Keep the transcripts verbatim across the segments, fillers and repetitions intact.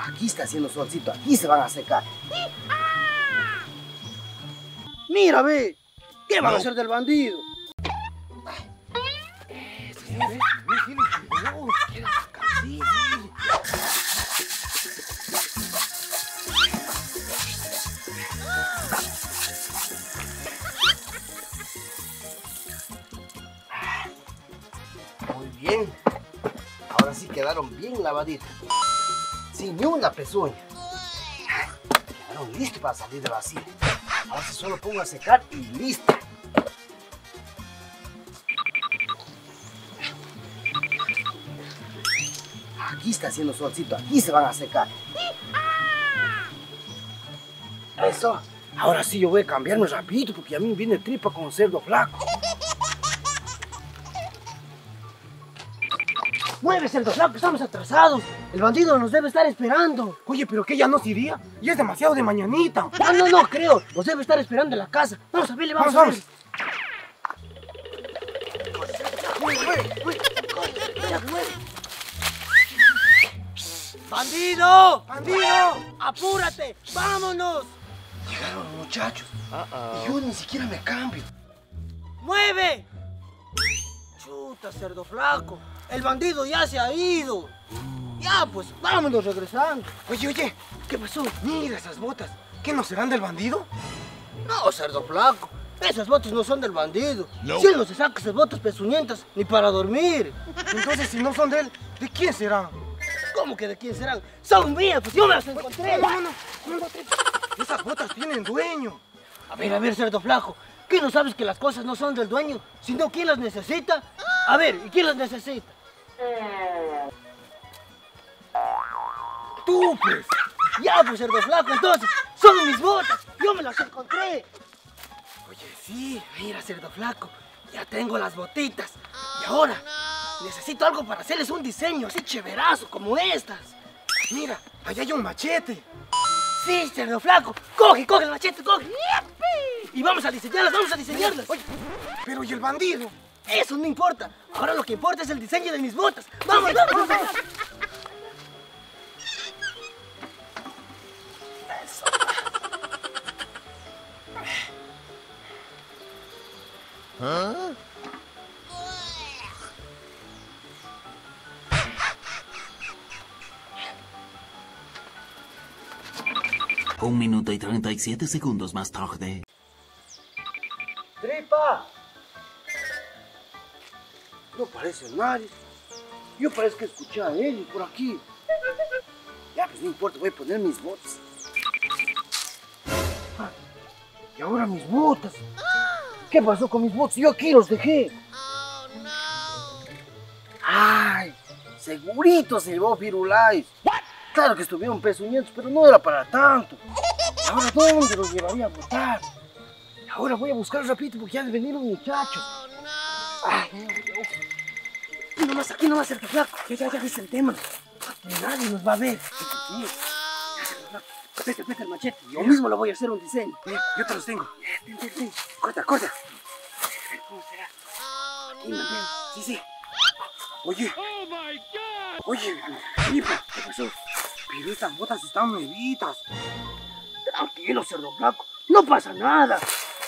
Aquí está haciendo solcito, aquí se van a secar. Mira, ve, ¿qué van a hacer del bandido? Muy bien, ahora sí quedaron bien lavaditos, sin ni una pezuña. Quedaron listos para salir de la vacía. Ahora sí solo pongo a secar y listo. Aquí está haciendo solcito, aquí se van a secar. Eso, ahora sí yo voy a cambiarme rapidito porque a mí viene tripa con cerdo flaco. ¡Mueve, cerdo flaco! ¡Estamos atrasados! El bandido nos debe estar esperando. Oye, ¿pero qué ya no se iría? Ya es demasiado de mañanita. No, no, no, creo. Nos debe estar esperando en la casa. Vamos a verle, vamos, vamos a verle. ¡Bandido! ¡Bandido! ¡Apúrate! ¡Vámonos! Llegaron los muchachos. Uh-oh. Y yo ni siquiera me cambio. ¡Mueve! Chuta, cerdo flaco. El bandido ya se ha ido. Ya, pues, vámonos regresando. Oye, oye, ¿qué pasó? Mira esas botas. ¿Qué no serán del bandido? No, cerdo flaco. Esas botas no son del bandido. No. Si él no se saca esas botas pezuñentas ni para dormir. Entonces, si no son de él, ¿de quién serán? ¿Cómo que de quién serán? Son mías, pues yo me las encontré. No, no, no, no, no. Esas botas tienen dueño. A ver, a ver, cerdo flaco. ¿Qué no sabes que las cosas no son del dueño? Sino quién las necesita. A ver, ¿y quién las necesita? Tú, pues. Ya, pues, cerdo flaco, entonces, son mis botas. Yo me las encontré. Oye, sí. Mira, cerdo flaco, ya tengo las botitas. Y ahora, necesito algo para hacerles un diseño así chéverazo como estas. Mira, allá hay un machete. Sí, cerdo flaco. Coge, coge el machete, coge. ¡Yipi! Y vamos a diseñarlas, vamos a diseñarlas. Oye, pero ¿y el bandido? Eso no importa. Ahora lo que importa es el diseño de mis botas. ¡Vamos, vamos, vamos! Eso. ¿Ah? Un minuto y treinta y siete segundos más tarde. ¡Tripa! No parece nadie. Yo parece que escuché a él por aquí. Ya, pues no importa, voy a poner mis botas. Ah, y ahora mis botas. ¿Qué pasó con mis botas? Yo aquí los dejé. ¡Ay! Segurito se llevó Firulais. Claro que estuvieron pezuñentos, pero no era para tanto. Ahora, ¿dónde los llevaría a botar? Ahora voy a buscar rapidito porque ya han venido los muchachos. Ay, aquí nomás, aquí nomás, cerdo flaco. Ya, ya, ya ves el tema. Nadie nos va a ver. Pete, pete el machete. Yo mismo lo voy a hacer un diseño. Mira, yo te los tengo. Ten, ten, ten. Corta, corta. ¿Cómo será? Aquí mantengo. Sí, sí. Oye. Oh my God. Oye, Tripa, ¿qué pasó? Pero estas botas están nuevitas. Tranquilo, cerdo flaco. No pasa nada.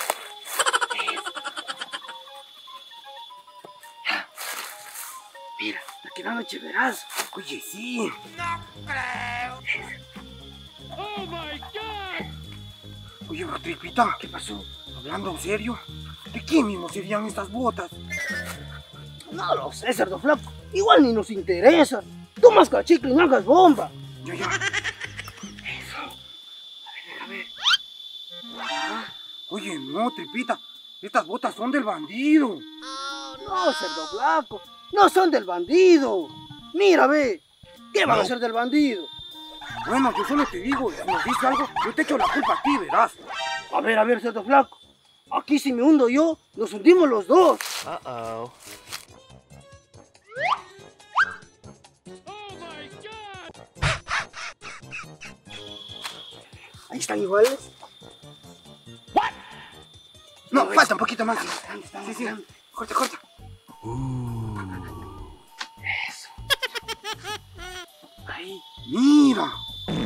Mira, está quedando chéverazo. Oye, sí. No creo. Oh my God. Oye, pero Tripita, ¿Qué pasó? hablando en serio, ¿de quién mismo serían estas botas? No lo sé, cerdo flaco. Igual ni nos interesa. Tú más cachicle y no hagas bomba. Ya, ya. Eso. A ver, deja ver. Ah, Oye, no, Tripita, estas botas son del bandido. no, cerdo flaco. No son del bandido. Mira, ve. ¿Qué van a hacer del bandido? Bueno, yo solo te digo, si nos dice algo, yo te echo la culpa a ti, verás. A ver, a ver, cerdo flaco. Aquí si me hundo yo, nos hundimos los dos. Uh-oh. Oh my God. Ahí están iguales. No, falta un poquito más. Están, están, Sí, sí, están. corta, corta. Eso. Ahí. Mira,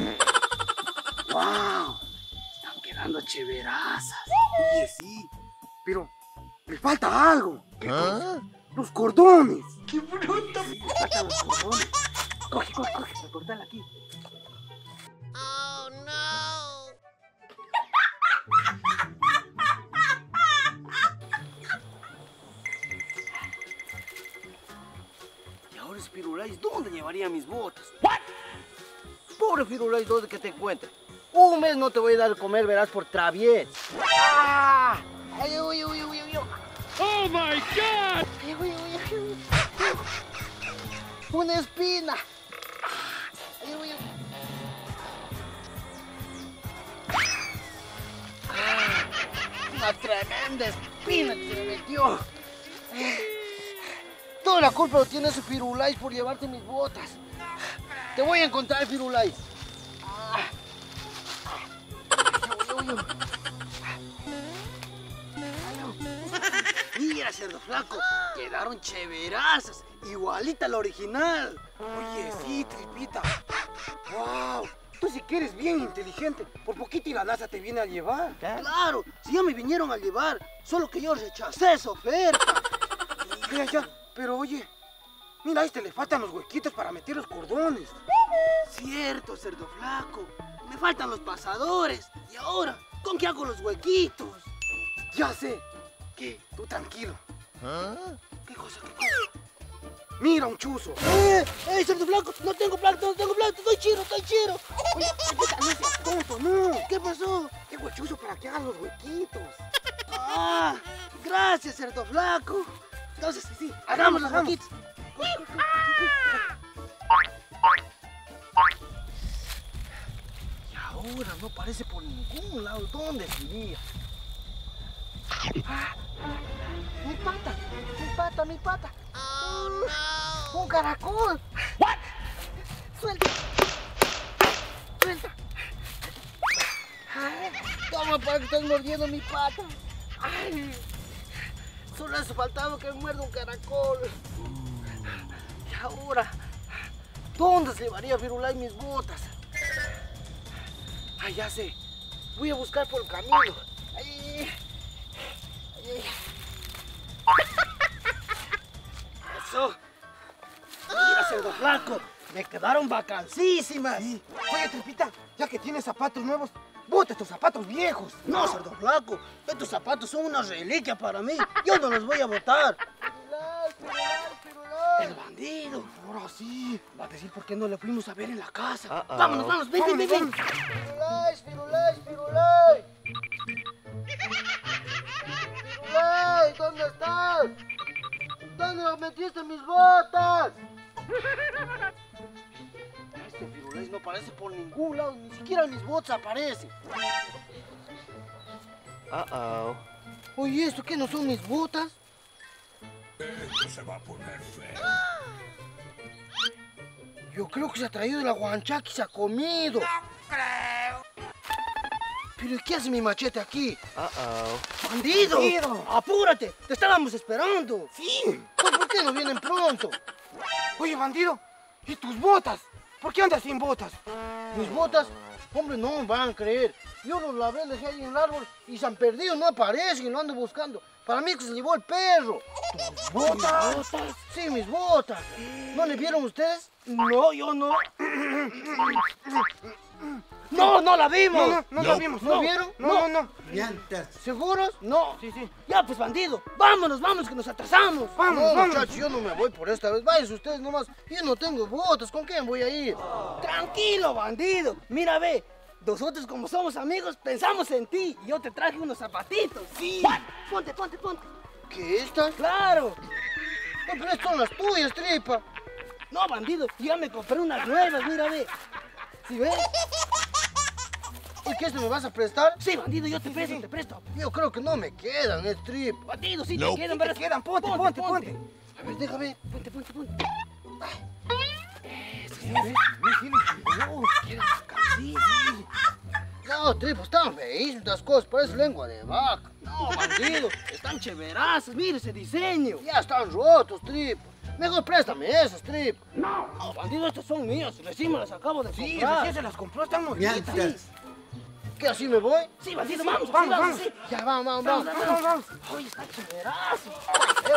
quedando chéverazas. Oye, sí, pero me falta algo. ¿Qué cosa? Los cordones. ¡Qué bruto! Sí, me faltan los cordones. Coge, coge, coge, para cortarla aquí. Oh, no. Y ahora es Firulais, ¿dónde llevaría mis botas? ¿What? Pobre Firulais, ¿dónde que te encuentre? Un mes no te voy a dar de comer, verás, por traviés. ¡Ah! ¡Ay, uy, uy, uy, uy! Oh my God! ¡Ay, uy, uy, uy! ¡Una espina! ¡Ay, uy, uy! ¡Ah! ¡Una tremenda espina que se me metió! Toda la culpa lo tiene ese Firulais por llevarte mis botas. Te voy a encontrar, Firulais. Ah. Uy, uy, uy. Mira, cerdo flaco, quedaron chéverazas, igualita a la original. Oye, sí, Tripita. ¡Wow! Tú sí que eres bien inteligente. Por poquito y la NASA te viene a llevar. Claro, si ya me vinieron a llevar, solo que yo rechacé esa oferta. Ya, ya, pero oye, mira, a este le faltan los huequitos para meter los cordones. Cierto, cerdo flaco, me faltan los pasadores. Y ahora, ¿con qué hago los huequitos? Ya sé. ¿Qué? Tú tranquilo. ¿Qué cosa? ¿Qué cosa? Mira, un chuzo. ¡Eh! ¡Eh, cerdo flaco! No tengo plata, no tengo plata, estoy chiro, estoy chiro. Oye, Tripita, no seas tonto, no. ¿Qué pasó? Tengo el chuzo para que hagas los huequitos. Ah, gracias, cerdo flaco. Entonces, sí, sí, hagamos Hagamos, los hagamos. huequitos. Y ahora no aparece por ningún lado. ¿Dónde iría? Ah, mi pata, mi pata, mi pata. Oh, no. Un caracol. ¿What? Suelta. Suelta. Ay, toma, para que estás mordiendo mi pata. Ay, solo eso faltaba que me muerda un caracol. Y ahora, ¿dónde se llevaría Firulais mis botas? Ay, ya sé. Voy a buscar por el camino. Ay, ay, ay. Eso. Mira, cerdo flaco. Me quedaron vacancísimas. Sí. Oye, Tripita, ya que tienes zapatos nuevos, bota estos zapatos viejos. No, cerdo flaco. Estos zapatos son una reliquia para mí. Yo no los voy a botar. Firulais, Firulais, Firulais. El bandido. Ahora sí. Va a decir por qué no le fuimos a ver en la casa. Uh-oh. Vámonos, vámonos, ven, ven, ven, ven. Vámonos, Firulais, Firulais, Firulais. Firulais, ¿dónde estás? ¿Dónde metiste mis botas? Este Firulais no aparece por ningún lado, ni siquiera mis botas aparecen. Uh-oh. Oye, ¿esto qué no son mis botas? Esto se va a poner feo. Yo creo que se ha traído de la guanchaca y se ha comido. ¿Pero qué hace mi machete aquí? Uh-oh. ¡Bandido! ¡Bandido! ¡Apúrate! ¡Te estábamos esperando! Sí. Pues, ¿por qué no vienen pronto? Oye, bandido, ¿y tus botas? ¿Por qué andas sin botas? Mis botas, hombre, no me van a creer. Yo los lavé, les dejé ahí en el árbol y se han perdido, no aparecen y lo ando buscando. Para mí que se llevó el perro. ¿Tus botas? ¿Mis botas? Sí, mis botas. ¿No le vieron ustedes? No, yo no. No, no la vimos. No, no, no la vimos. ¿No vieron? No, no, no. ¿Seguros? No. Sí, sí. Ya, pues, bandido, vámonos, vamos, que nos atrasamos. Vamos, no, vamos. muchachos, yo no me voy por esta vez. Váyanse ustedes nomás. Yo no tengo botas, ¿con quién voy a ir? Tranquilo, bandido. Mira, ve, nosotros como somos amigos, pensamos en ti. Y yo te traje unos zapatitos. Sí. Ponte, ponte, ponte. ¿Qué, estas? Claro. No, pero estas son las tuyas, tripa. No, bandido, ya me compré unas nuevas, mira, ve. ¿Sí ves? ¿Y qué, esto me vas a prestar? Sí, bandido, yo te presto, te presto. Yo creo que no me quedan, eh, Trip. Bandido, sí te quedan, ¿verdad? Te quedan, ponte, ponte, ponte. A ver, déjame. Ponte, ponte, ponte. Eso, ¿sí ves? Sí, sí, No, quedan casi. No, Trip, están feísimas estas cosas, parece lengua de vaca. No, bandido, están chéverazas, mira ese diseño. Ya están rotos, Trip. Mejor préstame esas, Trip. No, no, bandido, estos son míos. Recién me las acabo de Sí, comprar. recién se las compró, están nuevitas. ¿Qué, así me voy? Sí, bandido, vamos, Vamos, vamos, vamos. sí. Ya, vamos, vamos, Vamos, vamos. vamos, vamos. Oye, está chéverazo. Feo.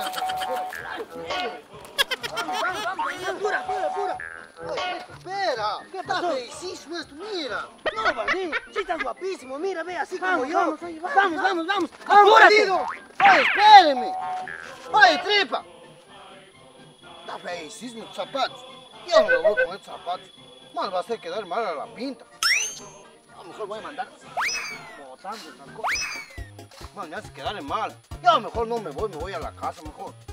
Vamos, vamos, vamos. Pura, pura, pura. Oye, espera. ¿Qué pasó? Feísimo esto, mira. No, bandido, sí estás guapísimo, mira, ve, así como Vamos, yo. vamos, oye, vamos, vamos, vamos, vamos. ¡Vamos, ¡Apúrate! bandido! ¡Oye, espéreme! ¡Oye, tripa! Está feísimo tus zapatos. Yo no me voy con estos zapatos. Más va a hacer quedar mal a la pinta. A lo mejor voy a mandar botando estas cosas. Más me hace quedar mal. Yo mejor no me voy, me voy a la casa mejor.